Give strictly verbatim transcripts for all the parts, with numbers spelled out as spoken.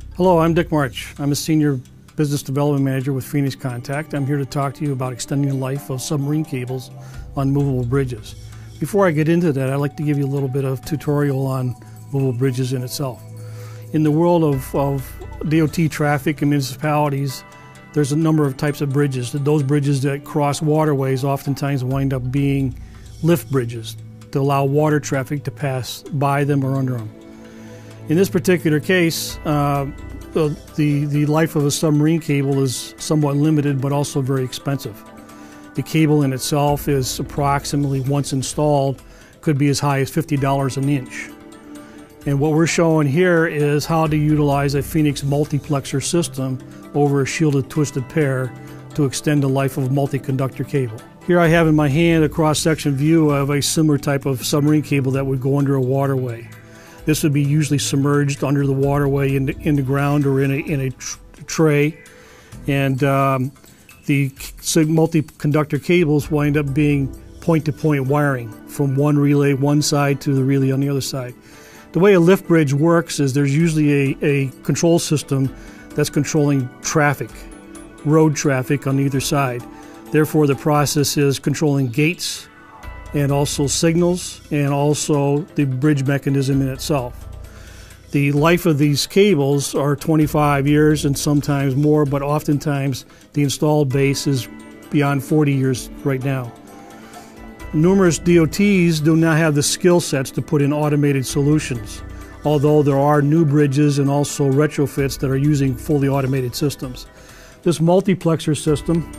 Hello, I'm Dick March. I'm a Senior Business Development Manager with Phoenix Contact. I'm here to talk to you about extending the life of submarine cables on movable bridges. Before I get into that, I'd like to give you a little bit of tutorial on movable bridges in itself. In the world of, of D O T traffic and municipalities, there's a number of types of bridges. Those bridges that cross waterways oftentimes wind up being lift bridges to allow water traffic to pass by them or under them. In this particular case, uh, the, the life of a submarine cable is somewhat limited but also very expensive. The cable in itself is approximately, once installed, could be as high as fifty dollars an inch. And what we're showing here is how to utilize a Phoenix multiplexer system over a shielded twisted pair to extend the life of a multi-conductor cable. Here I have in my hand a cross-section view of a similar type of submarine cable that would go under a waterway. This would be usually submerged under the waterway in the, in the ground or in a, in a tr tray. And um, the multi-conductor cables wind up being point-to-point wiring from one relay one side to the relay on the other side. The way a lift bridge works is there's usually a, a control system that's controlling traffic, road traffic on either side. Therefore, the process is controlling gates and also signals and also the bridge mechanism in itself. The life of these cables are twenty-five years and sometimes more, but oftentimes the installed base is beyond forty years right now. Numerous D O Ts do not have the skill sets to put in automated solutions, although there are new bridges and also retrofits that are using fully automated systems. This multiplexer system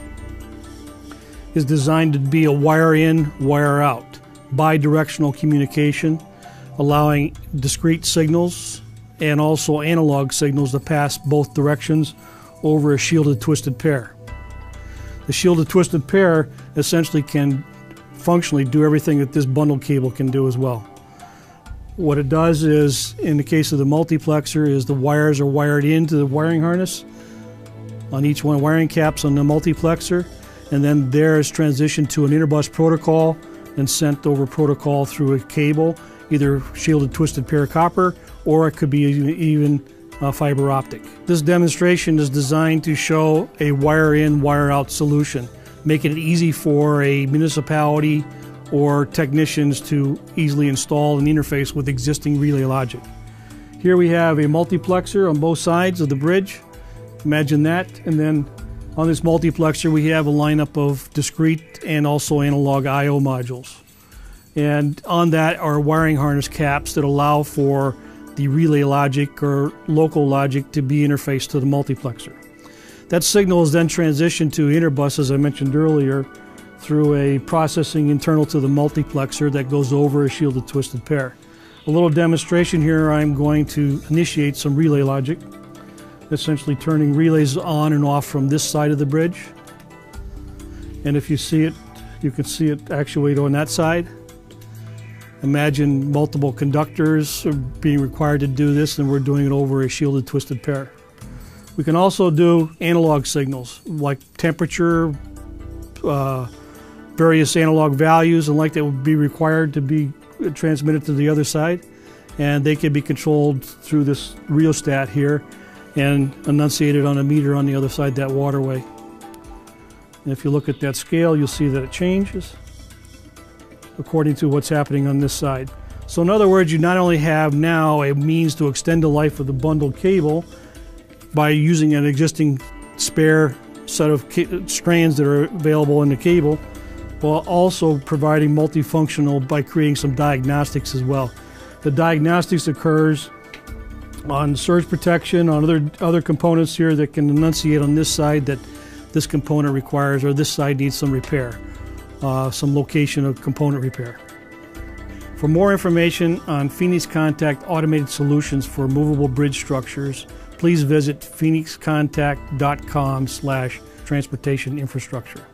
is designed to be a wire in, wire out, bi-directional communication, allowing discrete signals and also analog signals to pass both directions over a shielded twisted pair. The shielded twisted pair essentially can functionally do everything that this bundled cable can do as well. What it does is, in the case of the multiplexer, is the wires are wired into the wiring harness on each one, wiring caps on the multiplexer, and then there is transitioned to an interbus protocol and sent over protocol through a cable, either shielded twisted pair copper, or it could be even uh, fiber optic. This demonstration is designed to show a wire in, wire out solution, making it easy for a municipality or technicians to easily install and interface with existing relay logic. Here we have a multiplexer on both sides of the bridge. Imagine that. And then on this multiplexer we have a lineup of discrete and also analog I O modules. And on that are wiring harness caps that allow for the relay logic or local logic to be interfaced to the multiplexer. That signal is then transitioned to interbus, as I mentioned earlier, through a processing internal to the multiplexer that goes over a shielded twisted pair. A little demonstration here. I'm going to initiate some relay logic, essentially turning relays on and off from this side of the bridge. And if you see it, you can see it actuate on that side. Imagine multiple conductors are being required to do this, and we're doing it over a shielded twisted pair. We can also do analog signals like temperature, uh, various analog values and like that would be required to be transmitted to the other side, and they can be controlled through this rheostat here and enunciated on a meter on the other side of that waterway. And if you look at that scale, you'll see that it changes according to what's happening on this side. So in other words, you not only have now a means to extend the life of the bundled cable by using an existing spare set of strands that are available in the cable, while also providing multifunctional by creating some diagnostics as well. The diagnostics occurs on surge protection, on other other components here that can enunciate on this side that this component requires, or this side needs some repair, uh, some location of component repair. For more information on Phoenix Contact automated solutions for movable bridge structures, please visit phoenix contact dot com slash transportation infrastructure.